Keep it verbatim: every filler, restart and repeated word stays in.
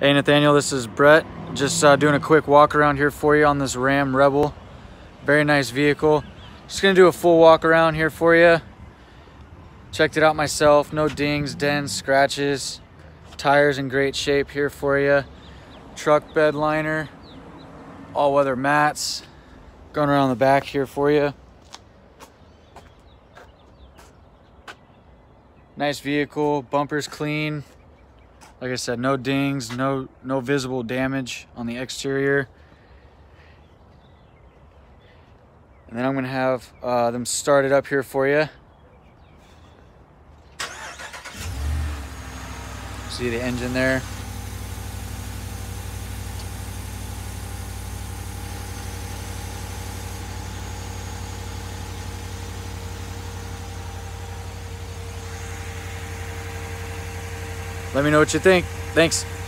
Hey Nathaniel, this is Brett. Just uh, doing a quick walk around here for you on this Ram Rebel. Very nice vehicle. Just gonna do a full walk around here for you. Checked it out myself. No dings, dents, scratches. Tires in great shape here for you. Truck bed liner. All weather mats. Going around the back here for you. Nice vehicle. Bumper's clean. Like I said, no dings, no no visible damage on the exterior. And then I'm gonna have uh, them started up here for you. See the engine there. Let me know what you think. Thanks.